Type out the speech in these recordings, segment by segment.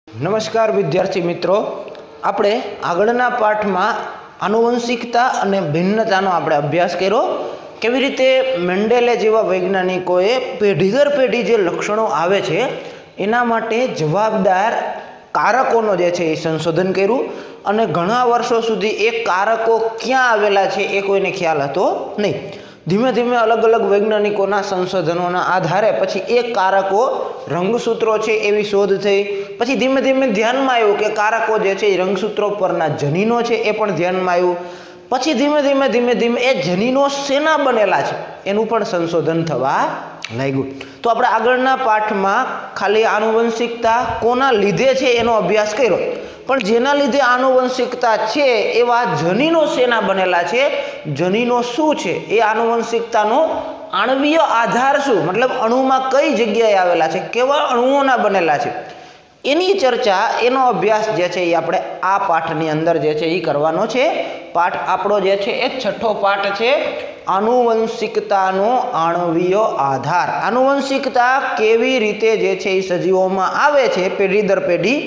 નમસ્કાર વિદ્યાર્થી મિત્રો, આપણે આગળના પાઠમાં આનુવંશિકતા અને ભિન્નતાનો આપણે અભ્યાસ કર્યો. કેવી રીતે મેન્ડેલે જેવા વૈજ્ઞાનિકોએ પેઢી દર પેઢી જે લક્ષણો આવે છે એના માટે જવાબદાર કારકોનો જે છે એ સંશોધન કર્યું અને ઘણા વર્ષો સુધી એ કારકો ક્યાં આવેલા છે એ કોઈને ખ્યાલ હતો નહીં. ધીમે ધીમે અલગ અલગ વૈજ્ઞાનિકોના સંશોધનોના આધારે પછી એ કારકો રંગસૂત્રો છે એવી શોધ થઈ. પછી ધીમે ધીમે ધ્યાનમાં આવ્યું કે કારકો જે છે એ રંગસૂત્રો પરના જનીનો છે એ પણ ધ્યાનમાં આવ્યું. પછી ધીમે ધીમે એ જનીનો શેના બનેલા છે એનું પણ સંશોધન થવા લાગ્યું. તો આપણે આગળના પાઠમાં ખાલી આનુવંશિકતા કોના લીધે છે એનો અભ્યાસ કર્યો, પણ જેના લીધે આનુવંશિકતા છે એવા જનીનો શેના બનેલા છે, જનીનો શું છે, એ આનુવંશિકતાનો આણ્વીય આધાર શું, મતલબ અણુમાં કઈ જગ્યાએ આવેલા છે, કેવા અણુઓના બનેલા છે, એની ચર્ચા, એનો અભ્યાસ જે છે એ આપણે આ પાઠની અંદર જે છે એ કરવાનો છે. પાઠ આપણો જે છે એ છઠ્ઠો પાઠ છે, આનુવંશિકતાનો આણ્વીય આધાર. આનુવંશિકતા કેવી રીતે જે છે એ સજીવોમાં આવે છે પેઢી દર પેઢી,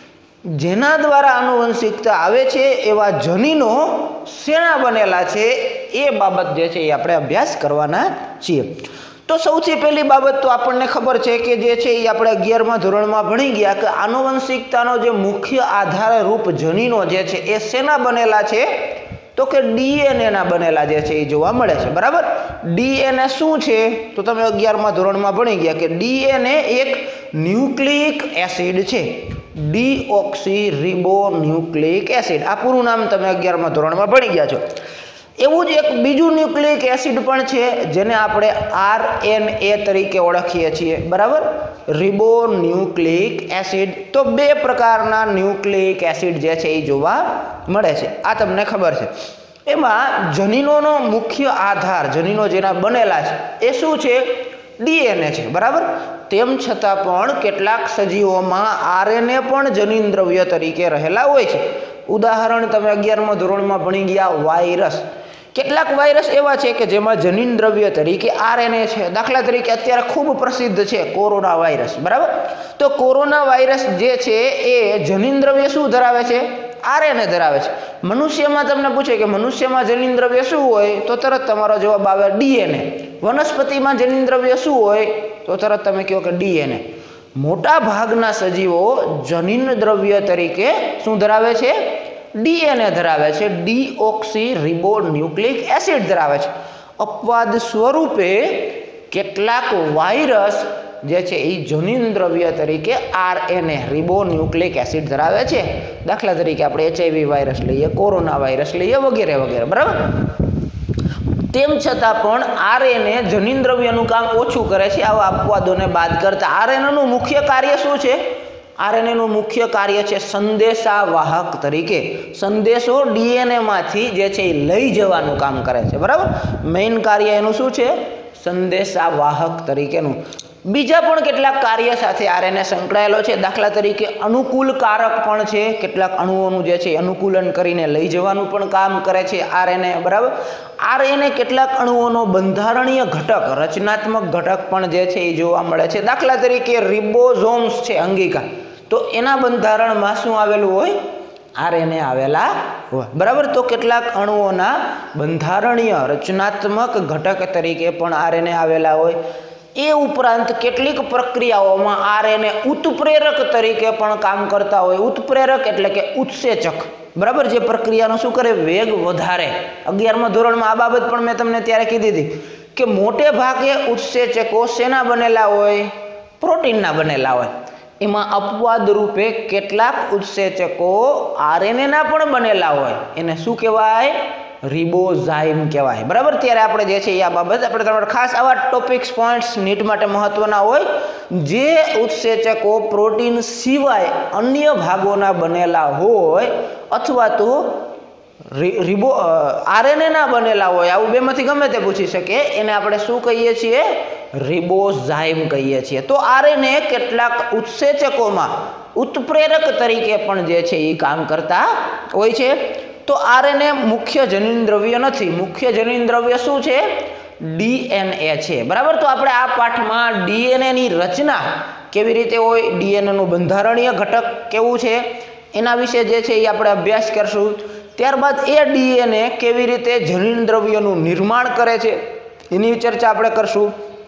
જેના દ્વારા આનુવંશિકતા આવે છે એવા જનીનો શેના બનેલા છે એ બાબત જે છે એ આપણે અભ્યાસ કરવાના છીએ. તો સૌથી પહેલી બાબત તો આપણને ખબર છે કે જે છે એ આપણે 11મા ધોરણમાં ભણી ગયા કે આનુવંશિકતાનો જે મુખ્ય આધાર રૂપ જનીનો જે છે એ શેના બનેલા છે, તો કે ડીએનએના બનેલા જે છે એ જોવા મળે છે. બરાબર, ડીએનએ શું છે તો તમે 11મા ધોરણમાં ભણી ગયા કે ડીએનએ એક ન્યુક્લિક એસિડ છે, ડીઓક્સી રિબોન્યુક્લિક એસિડ. આ પૂરું નામ તમે 11મા ધોરણમાં ભણી ગયા છો. એવું જ એક બીજું ન્યુક્લિક એસિડ પણ છે જેને આપણે આરએનએ તરીકે ઓળખીએ છીએ. બરાબર, રિબોન્યુક્લિક એસિડ. તો બે પ્રકારના ન્યુક્લિક એસિડ જે છે એ જોવા મળે છે, આ તમને ખબર છે. એમાં જનીનોનો મુખ્ય આધાર, જનીનો જેના બનેલા છે એ શું છે, ડીએનએ છે. બરાબર, તેમ છતાં પણ કેટલાક સજીવોમાં આરએનએ પણ જનીન દ્રવ્ય તરીકે રહેલા હોય છે. ઉદાહરણ તમે 11મા ધોરણમાં ભણી ગયા વાયરસ. કેટલાક વાયરસ એવા છે કે જેમાં જનીન દ્રવ્ય તરીકે આરએનએ છે. દાખલા તરીકે અત્યારે ખૂબ પ્રસિદ્ધ છે કોરોના વાયરસ. બરાબર, તો કોરોના વાયરસ જે છે એ જનીન દ્રવ્ય શું ધરાવે છે, આરએનએ ધરાવે છે. મનુષ્યમાં તમને પૂછે કે મનુષ્યમાં જનીન દ્રવ્ય શું હોય, તો તરત તમારો જવાબ આવે ડીએનએ. વનસ્પતિમાં જનીન દ્રવ્ય શું હોય, તો તરત તમે કહો કે ડીએનએ. મોટા ભાગના સજીવો જનીન દ્રવ્ય તરીકે શું ધરાવે છે, ડીએનએ ધરાવે છે, ડીઓક્સી રિબોન્યુક્લિક એસિડ ધરાવે છે. અપવાદ સ્વરૂપે કેટલાક વાયરસ જે છે એ જનીન દ્રવ્ય તરીકે આરએનએ રિબોન્યુક્લિક એસિડ ધરાવે છે. દાખલા તરીકે આપણે HIV વાયરસ લઈએ, કોરોના વાયરસ લઈએ, વગેરે વગેરે. બરાબર, તેમ છતાં પણ આરએનએ જનીન દ્રવ્યનું કામ ઓછું કરે છે આવા અપવાદોને બાદ કરતા. આરએનએનું મુખ્ય કાર્ય શું છે, આરએનએનું મુખ્ય કાર્ય છે સંદેશાવાહક તરીકે. સંદેશો ડીએનએમાંથી જે છે એ લઈ જવાનું કામ કરે છે. બરાબર, મેઇન કાર્ય એનું શું છે, સંદેશાવાહક તરીકેનું. બીજા પણ કેટલાક કાર્ય સાથે આરએનએ સંકળાયેલો છે. દાખલા તરીકે અનુકૂલકારક પણ છે, કેટલાક અણુઓનું જે છે અનુકૂલન કરીને લઈ જવાનું પણ કામ કરે છે આરએનએ. બરાબર, આરએનએ કેટલાક અણુઓનો બંધારણીય ઘટક, રચનાત્મક ઘટક પણ જે છે એ જોવા મળે છે. દાખલા તરીકે રિબોઝોમ્સ છે, અંગિકા, તો એના બંધારણમાં શું આવેલું હોય, આરએનએ આવેલા હોય. બરાબર, તો કેટલાક અણુઓના બંધારણીય રચનાત્મક ઘટક તરીકે પણ આરએનએ આવેલા હોય. એ ઉપરાંત કેટલીક પ્રક્રિયાઓમાં આરએનએ ઉત્પ્રેરક તરીકે પણ કામ કરતા હોય. ઉત્પ્રેરક એટલે કે ઉત્સેચક. બરાબર, જે પ્રક્રિયાનો શું કરે, વેગ વધારે. 11મા ધોરણમાં આ બાબત પણ મેં તમને ત્યારે કીધી હતી કે મોટે ભાગે ઉત્સેચકો શેના બનેલા હોય, પ્રોટીનના બનેલા હોય. એમાં અપવાદ રૂપે કેટલાક ઉત્સેચકો આરએનએના પણ બનેલા હોય. એને શું કહેવાય, રિબોઝાઇમ કહેવાય. બરાબર, ત્યારે આપણે જે છે એ આ બાબત આપણે તમારે ખાસ આવા ટોપિક્સ પોઈન્ટ્સ નીટ માટે મહત્વના હોય. જે ઉત્સેચકો પ્રોટીન સિવાય અન્ય ભાગોના બનેલા હોય અથવા તો આરએનએના બનેલા હોય, આવું બેમાંથી ગમે તે પૂછી શકે, એને આપણે શું કહીએ છીએ, રિબોઝાઇમ કહીએ છીએ. તો આરએનએ કેટલાક ઉત્સેચકોમાં ઉત્પ્રેરક તરીકે પણ જે છે એ કામ કરતા હોય છે. તો આરએનએ મુખ્ય જનીન દ્રવ્ય નથી. મુખ્ય જનીન દ્રવ્ય શું છે, ડીએનએ છે. બરાબર, તો આપણે આ પાઠમાં ડીએનએની રચના કેવી રીતે હોય, ડીએનએનું બંધારણીય ઘટક કેવું છે એના વિશે જે છે એ આપણે અભ્યાસ કરશું. ત્યારબાદ એ ડીએનએ કેવી રીતે જનીન દ્રવ્યનું નિર્માણ કરે છે એની ચર્ચા આપણે કરશું.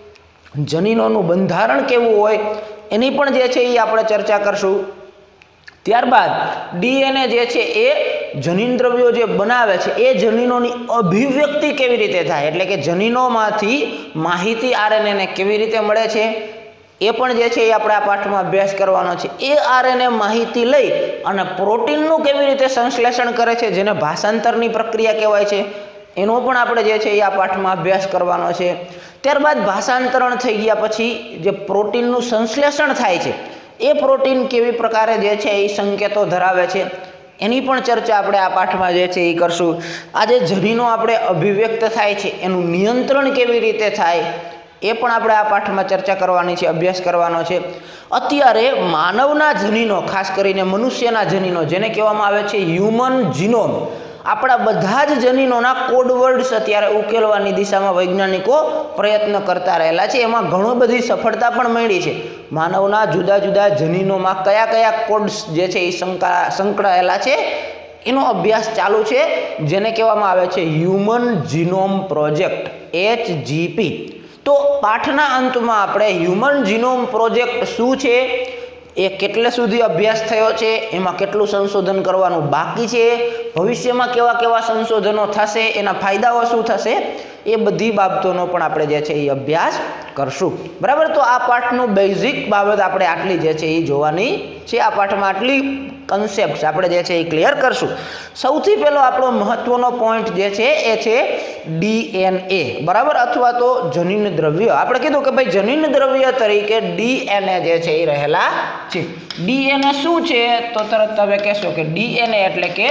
જનીનોનું બંધારણ કેવું હોય એની પણ જે છે એ આપણે ચર્ચા કરશું. ત્યારબાદ ડીએનએ જે છે એ જનીન દ્રવ્યો જે બનાવે છે એ જનીનોની અભિવ્યક્તિ કેવી રીતે થાય, એટલે કે જનીનોમાંથી માહિતી આરએનએને કેવી રીતે મળે છે એ પણ જે છે એ આપણે આ પાઠમાં અભ્યાસ કરવાનો છે. એ આરએનએ માહિતી લઈ અને પ્રોટીનનું કેવી રીતે સંશ્લેષણ કરે છે, જેને ભાષાંતરની પ્રક્રિયા કહેવાય છે, એનો પણ આપણે જે છે એ આ પાઠમાં અભ્યાસ કરવાનો છે. ત્યારબાદ ભાષાંતરણ થઈ ગયા પછી જે પ્રોટીનનું સંશ્લેષણ થાય છે એ પ્રોટીન કેવી પ્રકારે જે છે એ સંકેતો ધરાવે છે એની પણ ચર્ચા આપણે આ પાઠમાં જે છે એ કરશું. આ જે જનીનો આપણે અભિવ્યક્ત થાય છે એનું નિયંત્રણ કેવી રીતે થાય એ પણ આપણે આ પાઠમાં ચર્ચા કરવાની છે, અભ્યાસ કરવાનો છે. અત્યારે માનવના જનીનો, ખાસ કરીને મનુષ્યના જનીનો, જેને કહેવામાં આવે છે હ્યુમન જીનોમ, આપણા બધા જ જનીનોના કોડ વર્ડ્સ અત્યારે ઉકેલવાની દિશામાં વૈજ્ઞાનિકો પ્રયત્ન કરતા રહેલા છે. એમાં ઘણી બધી સફળતા પણ મળી છે. માનવના જુદા જુદા જનીનોમાં કયા કયા કોડ્સ જે છે એ સંકળાયેલા છે એનો અભ્યાસ ચાલુ છે, જેને કહેવામાં આવે છે હ્યુમન જીનોમ પ્રોજેક્ટ, HGP. તો પાઠના અંતમાં આપણે હ્યુમન જીનોમ પ્રોજેક્ટ શું છે, એ કેટલે સુધી અભ્યાસ થયો છે, એમાં કેટલું સંશોધન કરવાનું બાકી છે, ભવિષ્યમાં કેવા કેવા સંશોધનો થશે, એના ફાયદાઓ શું થશે, એ બધી બાબતોનો પણ આપણે જે છે એ અભ્યાસ કરશું. બરાબર. તો આ પાઠનું બેઝિક બાબત આપણે આટલી જે છે એ જોવાની છે. આ પાઠમાં આટલી કન્સેપ્ટ આપણે જે છે એ ક્લિયર કરશું. સૌથી પહેલો આપણો મહત્વનો પોઈન્ટ જે છે એ છે ડીએનએ. બરાબર, અથવા તો જનીન દ્રવ્ય. આપણે કીધું કે ભાઈ જનીન દ્રવ્ય તરીકે ડીએનએ જે છે એ રહેલા છે. ડીએનએ શું છે તો તરત તમે કહેશો કે ડીએનએ એટલે કે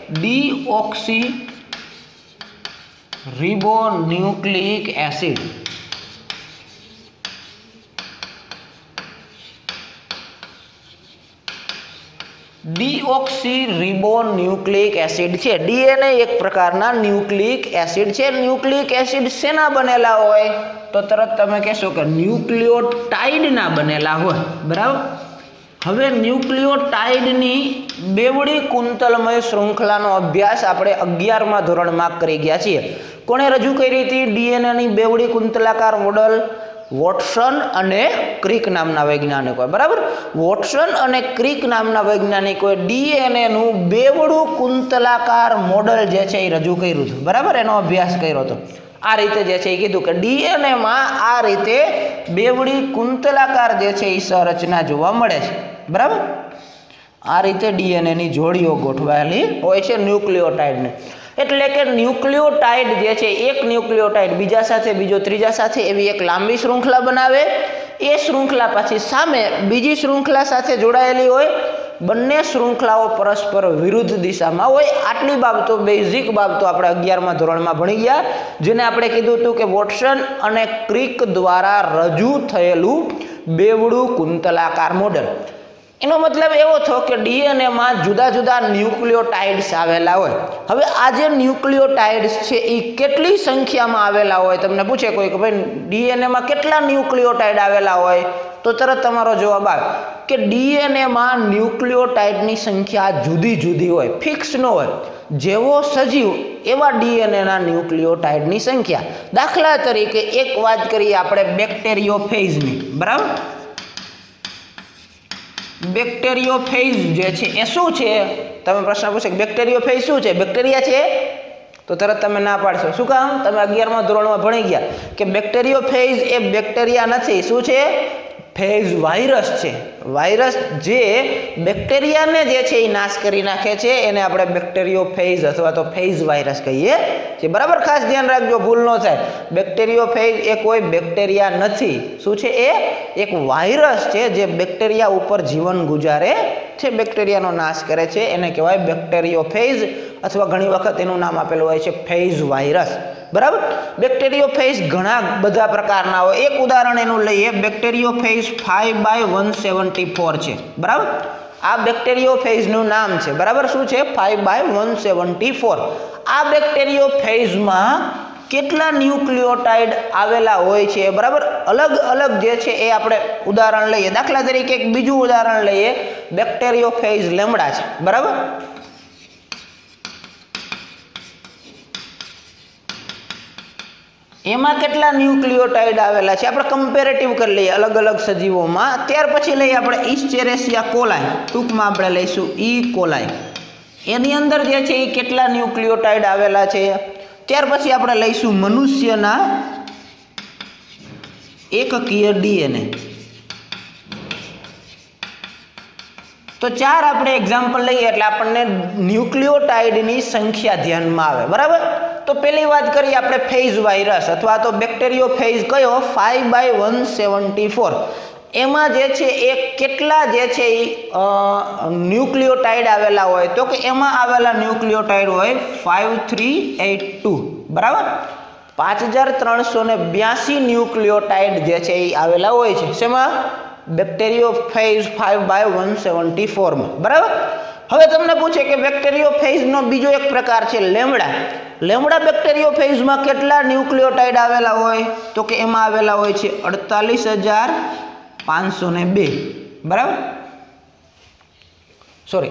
deoxyribonucleic acid. Deoxyribonucleic acid છે. ડીએનએ એક પ્રકારના ન્યુક્લિક એસિડ છે. ન્યુક્લિક એસિડ શેના બનેલા હોય તો તરત તમે કહેશો કે ન્યુક્લિયોટાઇડના બનેલા હોય. બરાબર. હવે ન્યુક્લિયોટાઇડની બેવડી કુંતલમય શૃંખલાનો અભ્યાસ આપણે 11મા ધોરણમાં કરી ગયા છીએ. કોણે રજૂ કરી હતી ડીએનએની બેવડી કુંતલાકાર મોડલ? વોટસન અને ક્રિક નામના વૈજ્ઞાનિકોએ. બરાબર. વોટસન અને ક્રિક નામના વૈજ્ઞાનિકોએ ડીએનએનું બેવડું કુંતલાકાર મોડલ જે છે એ રજૂ કર્યું હતું. બરાબર. એનો અભ્યાસ કર્યો હતો. આ રીતે જે છે એ કીધું કે ડીએનએમાં આ રીતે બેવડી કુંતલાકાર જે છે એ સંરચના જોવા મળે છે. બરાબર. આ રીતે ડીએનએની જોડીઓ ગોઠવાયેલી હોય છે ન્યુક્લિયોટાઇડને. એટલે કે ન્યુક્લિયોટાઇડ જે છે એક ન્યુક્લિયોટાઇડ બીજા સાથે, બીજો ત્રીજા સાથે એવી એક લાંબી શૃંખલા બનાવે. એ શૃંખલા પછી સામે બીજી શૃંખલા સાથે જોડાયેલી હોય. બંને શૃંખલાઓ પરસ્પર વિરુદ્ધ દિશામાં હોય. આટલી બાબતો, બેઝિક બાબતો આપણે 11મા ધોરણમાં ભણી ગયા, જેને આપણે કીધું હતું કે વોટસન અને ક્રિક દ્વારા રજૂ થયેલું બેવડું કુંતલાકાર મોડેલ. એનો મતલબ એવો થયો કે ડીએનએમાં જુદા જુદા ન્યુક્લિયોટાઇડ્સ આવેલા હોય. હવે આ જે ન્યુક્લિયોટાઇડ્સ છે એ કેટલી સંખ્યામાં આવેલા હોય, તમને પૂછે કોઈ કે ભાઈ ડીએનએમાં કેટલા ન્યુક્લિયોટાઇડ આવેલા હોય, તો તરત તમારો જવાબ આવે કે ડીએનએમાં ન્યુક્લિયોટાઇડની સંખ્યા જુદી જુદી હોય, ફિક્સ ન હોય. જેવો સજીવ એવા ડીએનએના ન્યુક્લિયોટાઇડની સંખ્યા. દાખલા તરીકે એક વાત કરીએ આપણે બેક્ટેરિયોફેજની. બરાબર. બેક્ટેરિયોફેજ જે છે એ શું છે? તમે પ્રશ્ન પૂછે કે બેક્ટેરિયોફેજ શું છે, બેક્ટેરિયા છે? તો તરત તમે ના પાડશો. શું કામ? તમે 11મા ધોરણમાં ભણી ગયા કે બેક્ટેરિયોફેજ એ બેક્ટેરિયા નથી. શું છે? ફેજ વાયરસ છે. વાયરસ જે બેક્ટેરિયાને જે છે એ નાશ કરી નાખે છે એને આપણે બેક્ટેરિયોફેજ અથવા તો ફેજ વાયરસ કહીએ છીએ. બરાબર. ખાસ ધ્યાન રાખજો, ભૂલ ન થાય. બેક્ટેરિયોફેજ એ કોઈ બેક્ટેરિયા નથી. શું છે? એ એક વાયરસ છે જે બેક્ટેરિયા ઉપર જીવન ગુજારે છે, બેક્ટેરિયાનો નાશ કરે છે. એને કહેવાય બેક્ટેરિયોફેજ, અથવા ઘણી વખત એનું નામ આપેલું હોય છે ફેજ વાયરસ. બરાબર. બેક્ટેરિયોફેજ ઘણા બધા પ્રકારના હોય. એક ઉદાહરણ એનું લઈએ. બેક્ટેરિયોફેજ 5/174 છે. બરાબર. આ બેક્ટેરિયોફેજનું નામ છે. બરાબર. શું છે? 5/174. આ બેક્ટેરિયોફેજમાં કેટલા ન્યુક્લિયોટાઇડ આવેલા હોય છે, બરાબર. અલગ અલગ જે છે એ આપણે ઉદાહરણ લઈએ. દાખલા તરીકે એક બીજું ઉદાહરણ લઈએ, બેક્ટેરિયોફેજ લેમ્ડા છે, બરાબર. એમાં કેટલા ન્યુક્લિયોટાઇડ આવેલા છે આપણે કમ્પેરેટિવ કરી લઈએ અલગ અલગ સજીવોમાં. ત્યાર પછી લઈએ આપણે ઇસ્ચેરેસિયા કોલાઈ, ટૂંકમાં આપણે લઈશું ઈ કોલાઈ. એની અંદર જે છે એ કેટલા ન્યુક્લિયોટાઇડ આવેલા છે. ત્યાર પછી આપણે લઈશું મનુષ્યના એકકીય ડીએનએ. તો 4 આપણે એક્ઝામ્પલ લઈએ એટલે આપણને ન્યુક્લિયોટાઇડની સંખ્યા ધ્યાનમાં આવે, બરાબર. તો પહેલી વાત કરીએ આપણે ફેજ વાયરસ અથવા તો બેક્ટેરિયોફેજ કયો 5/174. એમાં જે છે એ કેટલા જે છે એ ન્યુક્લિયોટાઇડ આવેલા હોય, તો કે એમાં આવેલા ન્યુક્લિયોટાઇડ હોય 5382, બરાબર. 5382 ન્યુક્લિયોટાઇડ જે છે એ આવેલા હોય છે. શેમાં? બેક્ટેરિયોફેજ 5/174 માં, બરાબર. હવે તમને પૂછે કે બેક્ટેરિયોફેજનો બીજો એક પ્રકાર છે લેમ્ડા. લેમ્ડા બેક્ટેરિયોફેજમાં કેટલા ન્યુક્લિયોટાઇડ આવેલા હોય, તો કે એમાં આવેલા હોય છે 48502, બરાબર. સોરી,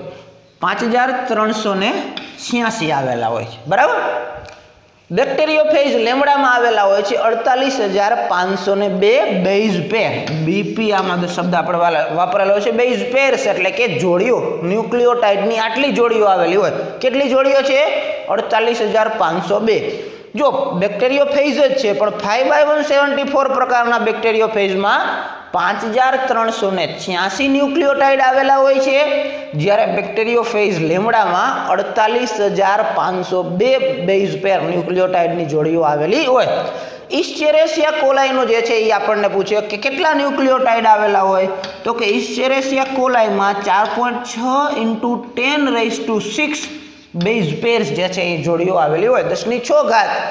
5386 આવેલા હોય છે, બરાબર. બેક્ટેરિયોફેજ લેમ્ડામાં આવેલા હોય છે 48502 બેઝ પેર. બીપી આમાં શબ્દ આપણે વાપરેલો છે. બેઝ પેર્સ એટલે કે જોડીઓ, ન્યુક્લિયોટાઇડની આટલી જોડીઓ આવેલી હોય. કેટલી જોડીઓ છે? 48502. જો બેક્ટેરિયોફેજ જ છે પણ 5/174 પ્રકારના બેક્ટેરિયોફેજમાં 5386 ન્યુક્લિયોટાઇડ આવેલા હોય છે, જ્યારે બેક્ટેરિયોફેજ લેમ્ડામાં 48502 બેઝ પેર ન્યુક્લિયોટાઇડની જોડીઓ આવેલી હોય. ઇસ્ચેરેસિયા કોલાઈનો જે છે એ આપણને પૂછે કે કેટલા ન્યુક્લિયોટાઇડ આવેલા હોય, તો કે ઇસ્ચેરેસિયા કોલાઈમાં 4.6 × 10⁶ બેઝ પેર્સ જે છે એ જોડીઓ આવેલી હોય. 10⁶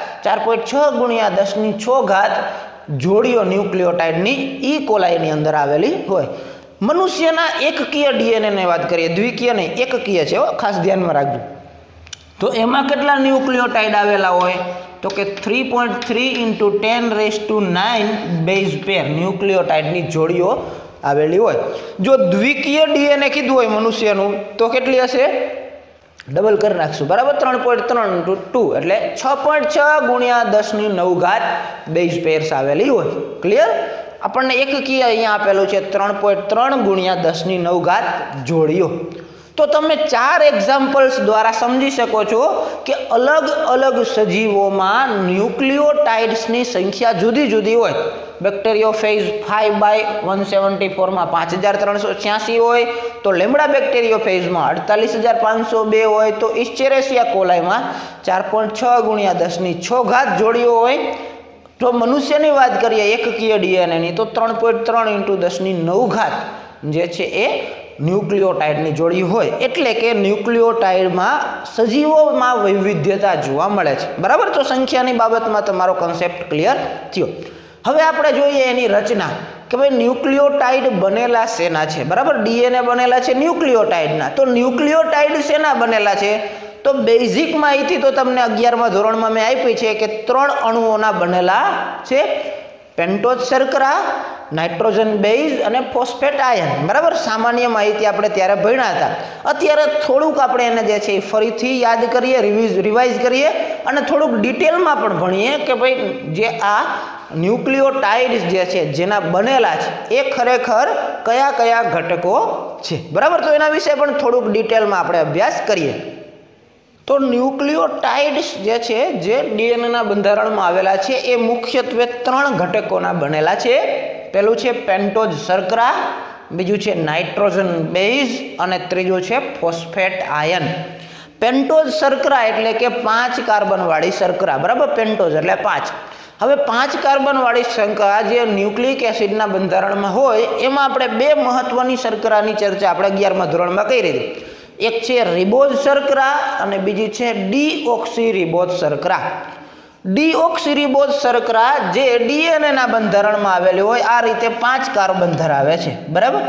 4.6 × 10⁶ જોડીઓ ન્યુક્લિયોટાઇડની ઈ કોલાઈની અંદર આવેલી હોય. મનુષ્યના એકકીય ડીએનએની વાત કરીએ, દ્વિકીય નહીં, એકકીય છે, ખાસ ધ્યાનમાં રાખજો. તો એમાં કેટલા ન્યુક્લિયોટાઇડ આવેલા હોય, તો કે 3.3 × 10⁹ બેઝ પેર ન્યુક્લિયોટાઇડની જોડીઓ આવેલી હોય. જો દ્વિકીય ડીએનએ કીધું હોય મનુષ્યનું તો કેટલી હશે? ડબલ કરી નાખશું, બરાબર. 3.3 × 2 એટલે 6.6 × 10⁹ બેઝ પેર્સ આવેલી હોય. ક્લિયર? આપણને એકકીય અહીંયા આપેલું છે 3.3 × 10⁹ જોડીઓ. તો તમે 4 એક્ઝામ્પલ્સ દ્વારા સમજી શકો છો કે અલગ અલગ સજીવોમાં ન્યુક્લિયોટાઇડ્સની સંખ્યા જુદી જુદી હોય. બેક્ટેરિયોફેજ 5/174 માં 5386 હોય, તો લેમ્ડા બેક્ટેરિયોફેજમાં 48502 હોય, તો ઇસ્ચેરેસિયા કોલાઈમાં 4.6 × 10⁶ જોડીઓ હોય. જો મનુષ્યની વાત કરીએ એકકીય ડીએનએની તો 3.3 × 10⁹ જે છે એ ન્યુક્લિયોટાઇડની જોડી હોય. એટલે કે ન્યુક્લિયોટાઇડમાં સજીવોમાં વૈવિધ્યતા જોવા મળે છે, બરાબર. તો સંખ્યાની બાબતમાં તમારો કન્સેપ્ટ ક્લિયર થયો. હવે આપણે જોઈએ એની રચના કે ભાઈ ન્યુક્લિયોટાઇડ બનેલા શેના છે, બરાબર. ડીએનએ બનેલા છે ન્યુક્લિયોટાઇડના. તો ન્યુક્લિયોટાઇડ શેના બનેલા છે? તો બેઝિક માહિતી તો તમને 11મા ધોરણમાં મેં આપી છે કે 3 અણુઓના બનેલા છે. પેન્ટોઝ શર્કરા, નાઇટ્રોજન બેઝ અને ફોસ્ફેટ આયન, બરાબર. સામાન્ય માહિતી આપણે ત્યારે ભણ્યા હતા. અત્યારે થોડુંક આપણે એને જે છે ફરીથી યાદ કરીએ, રિવાઇઝ કરીએ અને થોડુંક ડિટેલમાં પણ ભણીએ કે ભાઈ જે આ ન્યુક્લિયોટાઇડ્સ જે છે જેના બનેલા છે એ ખરેખર કયા કયા ઘટકો છે, બરાબર. તો એના વિશે પણ થોડુંક ડિટેલમાં આપણે અભ્યાસ કરીએ. તો ન્યુક્લિયોટાઇડ્સ જે છે જે ડીએનએના બંધારણમાં આવેલા છે એ મુખ્યત્વે 3 ઘટકોના બનેલા છે. પહેલું છે પેન્ટોઝ શર્કરા, બીજું છે નાઇટ્રોજન બેઝ અને ત્રીજું છે ફોસ્ફેટ આયન. પેન્ટોઝ શર્કરા એટલે કે 5 કાર્બનવાળી શર્કરા, બરાબર. પેન્ટોઝ એટલે 5. હવે 5 કાર્બનવાળી શર્કરા જે ન્યુક્લિક એસિડના બંધારણમાં હોય એમાં આપણે 2 મહત્વની શર્કરાની ચર્ચા આપણે 11મા ધોરણમાં કરી હતી. એક છે રિબોઝ શર્કરા અને બીજી છે ડીઓક્સીરિબોઝ શર્કરા. ડીઓક્સીરિબોઝ શર્કરા જે ડીએનએના બંધારણમાં આવેલી હોય આ રીતે 5 કાર્બન ધરાવે છે, બરાબર.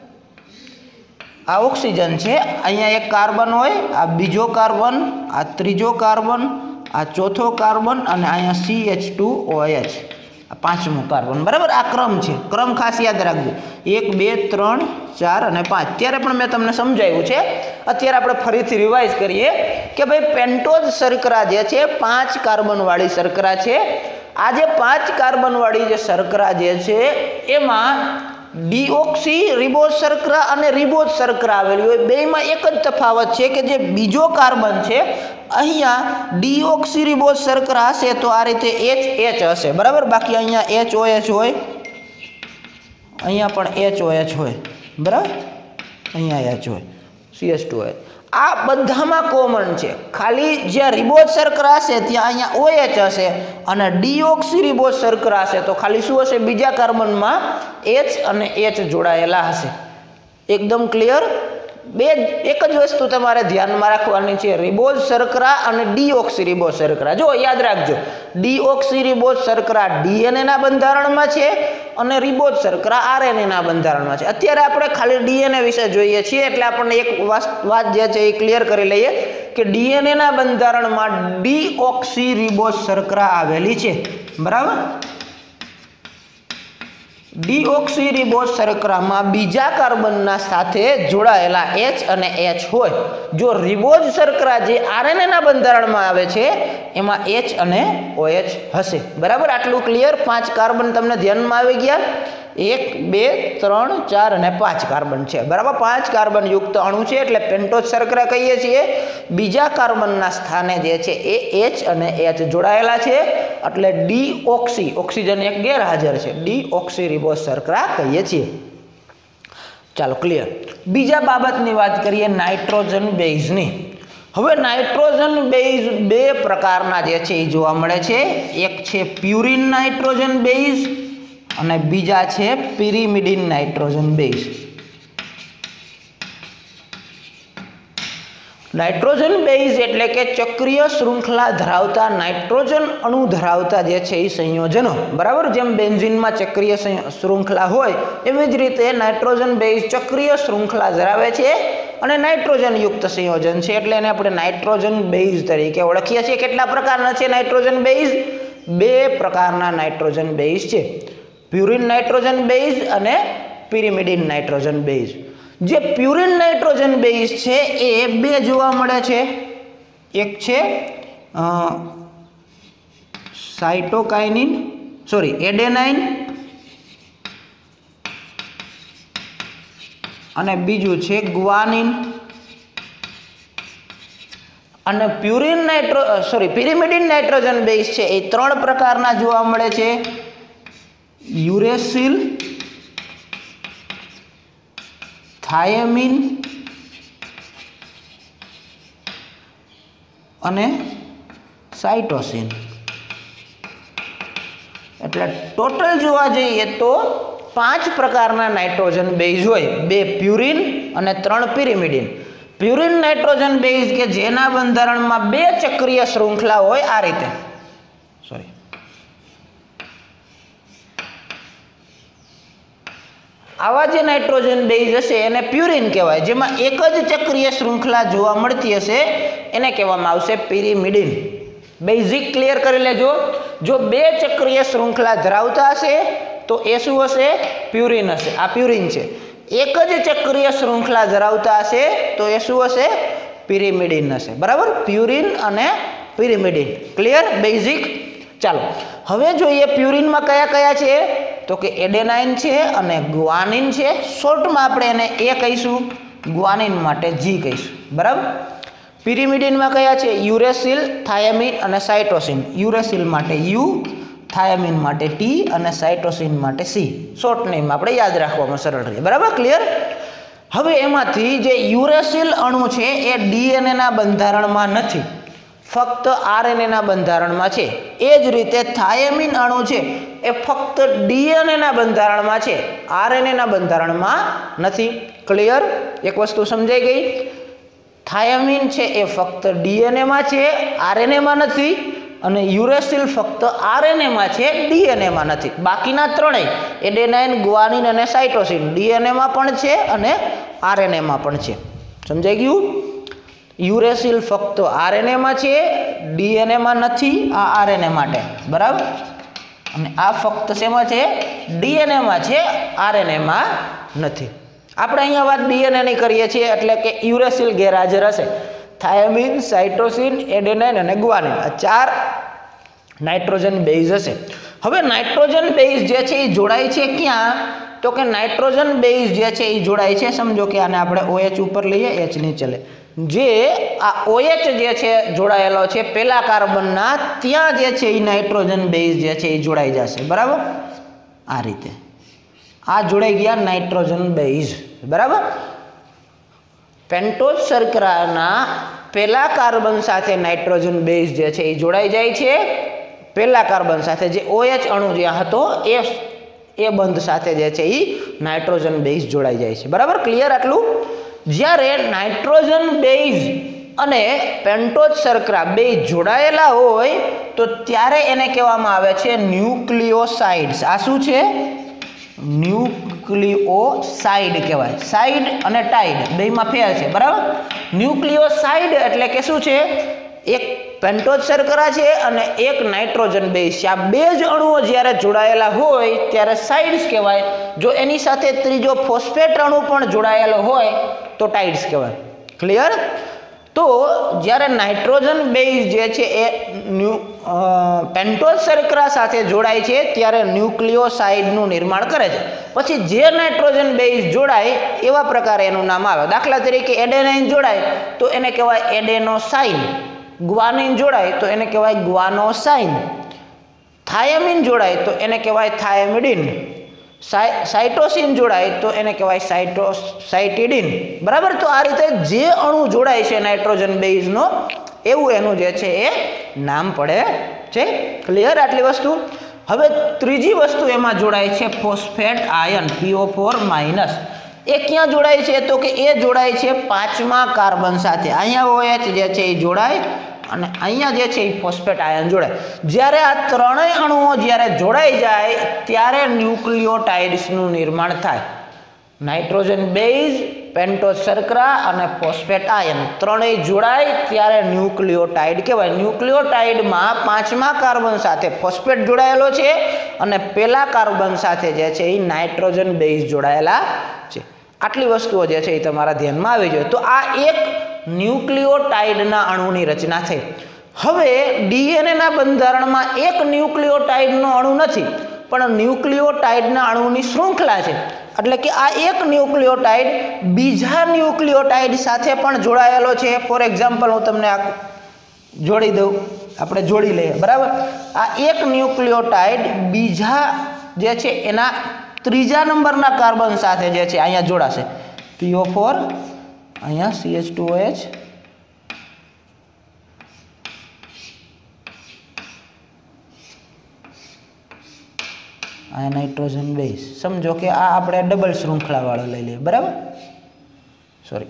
આ ઓક્સિજન છે, અહીંયા એક કાર્બન હોય, આ બીજો કાર્બન, આ ત્રીજો કાર્બન आ चौथो कार्बन अने अहींया CH2OH आ पांचमो कार्बन। बराबर, आ क्रम छे। क्रम खास याद राखજો 1 2 3 4 અને 5। त्यारे पण मैं तमने समजाव्युं छे। अत्यारे आपणे फरीथी रिवाइज करीए के भाई पेंटोज शर्करा जे छे 5 कार्बन वाળી शर्करा छे। आ जे 5 कार्बन वाળી जे शर्करा जे छे एमां डीऑक्सी रिबोज शर्करा अने रिबोज शर्करा आवेली होय। बेयमां एक ज तफावत छे के जे बीजो कार्बन छे अहींया डीऑक्सी रिबोज शर्करा हशे तो आ रीते HH हशे। बराबर, बाकी अहींया HOH होय, अहींया पण HOH होय। बराबर, अहींया H होय, CH2OH। आ बधामां कॉमन छे, खाली ज्यां रिबोज शर्करा हशे त्यां अहींया OH हशे अने डीऑक्सी रिबोज शर्करा हशे तो खाली शुं हशे, बीजा कार्बनमां H अने H जोड़ायेला हशे। एकदम क्लियर। बे एक ज वस्तु तमारे ध्यानमां राखवानी छे, रिबोज शर्करा अने डीऑक्सी रिबोज शर्करा। जो याद राखजो, डीऑक्सी रिबोज शर्करा डीएनए ना बंधारणमां छे अने रिबोज शर्करा आरएनए ना बंधारणमां छे। अत्यारे आपणे खाली डीएनए विषे जोईए छीए એટલે આપણને એક વાત જે છે એ ક્લિયર કરી લઈએ કે डीएनए ના બંધારણમાં डीऑक्सी रिबोज शर्करा आवेली छे। बराबर, डीऑक्सी रिबोज शर्करा में बीजा कार्बन साथे जोड़ायेला H अने H होय। जो रिबोज शर्करा जे आरएनए ना बंधारण में आवे छे एमां H अने OH हशे। बराबर, आटलू क्लियर। 5 कार्बन तमने ध्यान में आवी गया। 1 2 3 4 અને 5 कार्बन છે। बराबर, 5 कार्बन युक्त अणु છે એટલે પેન્ટોજ શર્કરા કહીએ છીએ। બીજા કાર્બનના સ્થાને જે છે એ H અને H જોડાયેલા છે એટલે ડીऑक्सी, ઓક્સિજન એક ગેરહાજર છે, ડીऑक्सी रिबोज शर्करा कहीए छीए। चलो क्लियर। बीजा बाबतनी वात करीए नाइट्रोजन बेઝની। હવે નાઇટ્રોજન બેઝ બે પ્રકારના જે છે એ જોવા મળે છે। એક છે પ્યુરિન નાઇટ્રોજન બેઝ અને બીજા છે pyrimidine nitrogen base. Nitrogen base એટલે કે ચક્રીય શૃંખલા ધરાવતા નાઇટ્રોજન અણુ ધરાવતા જે છે એ સંયોજનો। બરાબર, જેમ બેન્ઝીનમાં ચક્રીય શૃંખલા હોય એવી જ રીતે નાઇટ્રોજન બેઝ ચક્રીય શૃંખલા ધરાવે છે અને નાઇટ્રોજન યુક્ત સંયોજન છે એટલે એને આપણે નાઇટ્રોજન બેઝ તરીકે ઓળખીએ છીએ। કેટલા પ્રકારના છે નાઇટ્રોજન બેઝ? બે પ્રકારના નાઇટ્રોજન બેઝ છે, प्यूरिन नाइट्रोजन बेઝ અને पिरिमिडिन नाइट्रोजन बेઝ। जे प्यूरिन नाइट्रोजन बेઝ છે એ બે જોવા મળે છે। એક છે સાઇટોકાઇનિન એડેનાઇન અને બીજું છે ગુઆનિન। અને पिरिमिडिन नाइट्रोजन बेઝ છે એ ત્રણ પ્રકારના જોવા મળે છે, यूरेसिल, थायमिन અને સાઇટોસિન। એટલે ટોટલ જોવા જઈએ તો 5 પ્રકારના નાઇટ્રોજન બેઝ હોય, 2 પ્યુરિન અને 3 પિરિમિડિન। प्यूरिन नाइट्रोजन बेઝ के जेना બંધારણમાં 2 ચક્રીય શૃંખલા હોય આ રીતે, आवा जे नाइट्रोजन बेઝ हशे एने प्यूरिन कहेवाय। जेमां एक ज चक्रीय श्रृंखला जोवा मळती हशे एने कहेवामां आवशे पिरिमिडिन। बेઝिक क्लियर करी लेजो। जो 2 चक्रीय श्रृंखला धरावता हशे तो ए शुं हशे? प्यूरिन हशे। आ प्यूरिन छे। एक ज चक्रीय श्रृंखला धरावता हशे तो ए शुं हशे? पिरिमिडिन हशे। बराबर, प्यूरिन अने पिरिमिडिन। क्लियर, बेઝिक। चालो हवे जोईए प्यूरिन में कया कया छे तो कि एडेनाइन छे अने गुआनिन छे। शॉर्ट में आपणे एने ए कहीशुं, गुआनिन माटे जी कहीशुं। बराबर, पिरिमिडिन में कया छे? यूरेसिल, थायमिन अने साइटोसिन। यूरेसिल माटे यू, थायमिन माटे टी अने साइटोसिन माटे सी। शॉर्ट नेम आपणे याद राखवामां सरळ रहे। बराबर, क्लियर। हवे एमांथी जे यूरेसिल अणु छे ए डीएनए ना बंधारणमां नथी, फक्त आरएनए ना बंधारणमां छे। ए ज रीते थायमिन अणु छे ए फक्त डीएनए ना बंधारणमां छे, आरएनए ना बंधारणमां नथी। क्लियर, एक वस्तु समजाई गई। थायमिन छे ए फक्त डीएनए मां छे, आरएनए मां नथी, अने यूरेसिल फक्त आरएनए मां छे, डीएनए मां नथी। बाकीना त्रणेय एडेनाइन, गुआनिन अने साइटोसिन डीएनए मां पण छे अने आरएनए मां पण छे। समजाई गयुं? યુરેસિલ ફક્ત આરએનએ માં છે, ડીએનએ માં નથી, આ આરએનએ માટે બરાબર, અને આ ફક્ત શેમાં છે? ડીએનએ માં છે, આરએનએ માં નથી. આપણે અહીંયા વાત ડીએનએ ની કરીએ છીએ એટલે કે યુરેસિલ ગેરહાજર હશે. થાયમિન, સાઇટોસિન, એડેનાઇન અને ગ્વાનિન આ 4 નાઇટ્રોજન બેઝ હશે. હવે નાઇટ્રોજન બેઝ જે છે એ જોડાય છે ક્યાં? તો કે નાઇટ્રોજન બેઝ જે છે એ જોડાય છે, સમજો કે આને આપણે OH ઉપર લઈએ, H નીચે લે, જે આ OH જે છે જોડાયેલો છે પહેલા કાર્બનના, ત્યાં જે છે એ નાઇટ્રોજન બેઝ જે છે એ જોડાઈ જશે બરાબર. આ રીતે આ જોડાઈ ગયા નાઇટ્રોજન બેઝ બરાબર. પેન્ટોઝ શર્કરાના પહેલા કાર્બન સાથે નાઇટ્રોજન બેઝ જે છે એ જોડાઈ જાય છે પહેલા કાર્બન સાથે, જે OH અણુ જ્યાં હતો એ બંધ સાથે જે છે એ નાઇટ્રોજન બેઝ જોડાઈ જાય છે બરાબર. ક્લિયર આટલું? જ્યારે નાઇટ્રોજન બેઝ અને પેન્ટોઝ શર્કરા બે જોડાયેલા હોય તો ત્યારે એને કહેવામાં આવે છે ન્યુક્લિયોસાઇડ્સ. આ શું છે? ન્યુક્લિયોસાઇડ કહેવાય. સાઇડ અને ટાઇડ બેમાં ફેર છે બરાબર. ન્યુક્લિયોસાઇડ એટલે કે શું છે? એક પેન્ટોઝ શર્કરા છે અને એક નાઇટ્રોજન બેઝ છે. આ બે જ અણુઓ જ્યારે જોડાયેલા હોય ત્યારે સાઇડ્સ કહેવાય. જો એની સાથે ત્રીજો ફોસ્ફેટ અણુ પણ જોડાયેલો હોય તો ટાઇડ્સ કહેવાય. ક્લિયર? તો જ્યારે નાઇટ્રોજન બેઝ જે છે એ પેન્ટોઝ શર્કરા સાથે જોડાય છે ત્યારે ન્યુક્લિયોસાઇડનું નિર્માણ કરે છે. પછી જે નાઇટ્રોજન બેઝ જોડાય એવા પ્રકારે એનું નામ આવે. દાખલા તરીકે એડેનાઇન જોડાય તો એને કહેવાય એડેનોસાઇન. ગ્વાનિન જોડાય તો એને કહેવાય ગ્વાનોસાઇન. થાયમિન જોડાય તો એને કહેવાય થાયમિડિન. સાઇટોસિન જોડાય તો એને કહેવાય સાઇટિડિન બરાબર. તો આ રીતે જે અણુ જોડાય છે નાઇટ્રોજન બેઝનો એવું એનું જે છે એ નામ પડે છે. ક્લિયર આટલી વસ્તુ? હવે ત્રીજી વસ્તુ એમાં જોડાય છે ફોસ્ફેટ આયન PO4-. એ ક્યાં જોડાય છે? તો કે એ જોડાય છે 5મા કાર્બન સાથે. અહીંયા OH જે છે એ જોડાય અને અહીંયા જે છે એ ફોસ્ફેટ આયન જોડાય. જ્યારે આ ત્રણેય અણુઓ જ્યારે જોડાઈ જાય ત્યારે ન્યુક્લિયોટાઇડ્સનું નિર્માણ થાય. નાઇટ્રોજન બેઝ, પેન્ટોઝ શર્કરા અને ફોસ્ફેટ આયન ત્રણેય જોડાય ત્યારે ન્યુક્લિયોટાઇડ કહેવાય. ન્યુક્લિયોટાઇડમાં 5મા કાર્બન સાથે ફોસ્ફેટ જોડાયેલો છે અને પહેલા કાર્બન સાથે જે છે એ નાઇટ્રોજન બેઝ જોડાયેલા છે. આટલી વસ્તુઓ જે છે એ તમારા ધ્યાનમાં આવી જોઈએ. તો આ એક ન્યુક્લિયોટાઇડના અણુની રચના થઈ. હવે ડીએનએના બંધારણમાં એક ન્યુક્લિયોટાઇડનો અણુ નથી, પણ ન્યુક્લિયોટાઇડના અણુની શૃંખલા છે. એટલે કે આ એક ન્યુક્લિયોટાઇડ બીજા ન્યુક્લિયોટાઇડ સાથે પણ જોડાયેલો છે. ફોર એક્ઝામ્પલ હું તમને આ જોડી દઉં, આપણે જોડી લઈએ બરાબર. આ એક ન્યુક્લિયોટાઇડ બીજા જે છે એના ત્રીજા નંબરના કાર્બન સાથે જે છે અહીંયા જોડાશે. PO4, અહીંયા CH2OH, અહીંયા નાઇટ્રોજન બેઝ. સમજો કે આ આપણે ડબલ શૃંખલા વાળો લઈ લઈએ બરાબર. સોરી,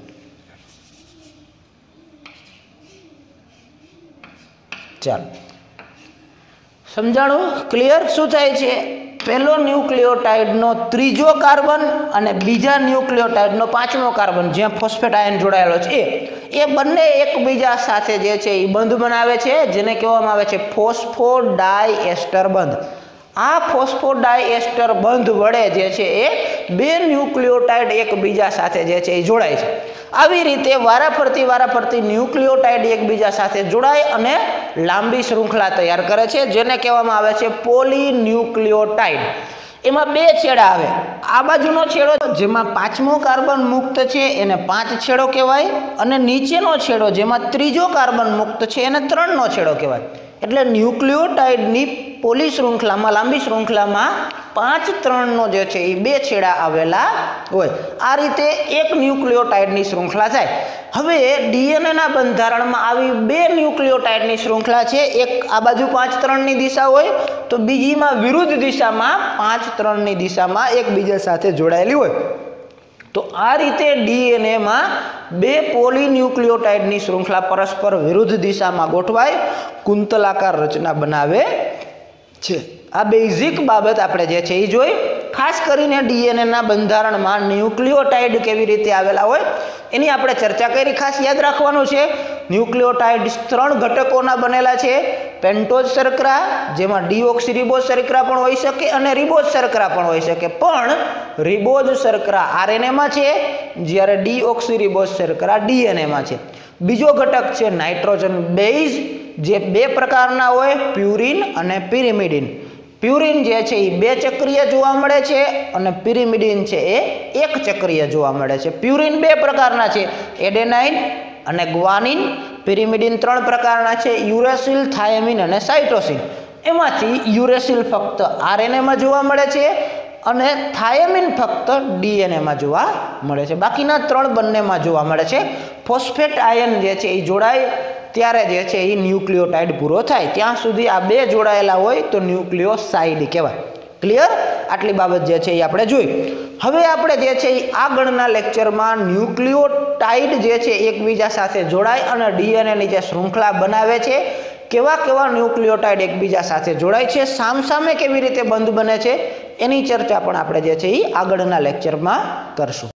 ચાલો સમજાણું? ક્લિયર? શું થાય છે? પહેલો ન્યુક્લિયોટાઇડનો ત્રીજો કાર્બન અને બીજા ન્યુક્લિયોટાઇડનો 5મો કાર્બન જ્યાં ફોસ્ફેટ આયન જોડાયેલો છે એ બંને એકબીજા સાથે જે છે એ બંધ બનાવે છે, જેને કહેવામાં આવે છે ફોસ્ફોડાયએસ્ટર બંધ. આ ફોસ્ફોડાયએસ્ટર બંધ વડે જે છે એ બે ન્યુક્લિયોટાઇડ એકબીજા સાથે જે છે એ જોડાય છે. આવી રીતે વારાફરતી ન્યુક્લિયોટાઇડ એકબીજા સાથે જોડાય અને લાંબી શૃંખલા તૈયાર કરે છે, જેને કહેવામાં આવે છે પોલીન્યુક્લિયોટાઇડ. એમાં બે છેડા આવે. આ બાજુનો છેડો જેમાં 5મો કાર્બન મુક્ત છે એને 5 છેડો કહેવાય, અને નીચેનો છેડો જેમાં ત્રીજો કાર્બન મુક્ત છે એને 3નો છેડો કહેવાય. એટલે ન્યુક્લિયોટાઇડની પોલી શૃંખલામાં, લાંબી શૃંખલામાં 5-3નો જે છે એ બે છેડા આવેલા હોય. આ રીતે એક ન્યુક્લિયોટાઇડની શૃંખલા થાય. હવે ડીએનએના બંધારણમાં આવી બે ન્યુક્લિયોટાઇડની શૃંખલા છે. એક આ બાજુ 5-3ની દિશા હોય તો બીજીમાં વિરુદ્ધ દિશામાં 5-3ની દિશામાં એકબીજા સાથે જોડાયેલી હોય. તો આ રીતે ડીએનએમાં બે પોલીન્યુક્લિયોટાઇડની શૃંખલા પરસ્પર વિરુદ્ધ દિશામાં ગોઠવાય કુંતલાકાર રચના બનાવે છે. આ બેઝિક બાબત આપણે જે છે એ જોઈ. ખાસ કરીને ડીએનએના બંધારણમાં ન્યુક્લિયોટાઇડ કેવી રીતે આવેલા હોય એની આપણે ચર્ચા કરી. ખાસ યાદ રાખવાનું છે ન્યુક્લિયોટાઇડ્સ 3 ઘટકોના બનેલા છે. પેન્ટોઝ શર્કરા, જેમાં ડીઓક્સીરીબોઝ શર્કરા પણ હોઈ શકે અને રિબોઝ શર્કરા પણ હોઈ શકે, પણ રિબોઝ શર્કરા RNA માં છે જ્યારે ડીઓક્સીરીબોઝ શર્કરા DNA માં છે. બીજો ઘટક છે નાઇટ્રોજન બેઝ, જે 2 પ્રકારના હોય, પ્યુરિન અને પિરિમિડિન. પ્યુરિન જે છે એ 2 ચક્રીય જોવા મળે છે અને પિરિમિડિન છે એ 1 ચક્રીય જોવા મળે છે. પ્યુરિન 2 પ્રકારના છે, એડેનાઇન અને ગ્વાનિન. પિરિમિડિન 3 પ્રકારના છે, યુરેસિલ, થાયમિન અને સાઇટોસિન. એમાંથી યુરેસિલ ફક્ત RNA માં જોવા મળે છે અને થાયમિન ફક્ત DNA માં જોવા મળે છે. બાકીના 3 બંનેમાં જોવા મળે છે. ફોસ્ફેટ આયન જે છે એ જોડાય ત્યારે જે છે એ ન્યુક્લિયોટાઇડ પૂરો થાય. ત્યાં સુધી આ 2 જોડાયેલા હોય તો ન્યુક્લિયોસાઇડ કહેવાય. ક્લિયર? આટલી બાબત જે છે એ આપણે જોઈ. હવે આપણે જે છે એ આગળના લેક્ચરમાં ન્યુક્લિયોટાઇડ જે છે એકબીજા સાથે જોડાય અને DNA ની જે શૃંખલા બનાવે છે, કેવા કેવા ન્યુક્લિયોટાઇડ એકબીજા સાથે જોડાય છે, સામસામે કેવી રીતે બંધ બને છે, એની ચર્ચા પણ આપણે જે છે એ આગળના લેક્ચરમાં કરશું.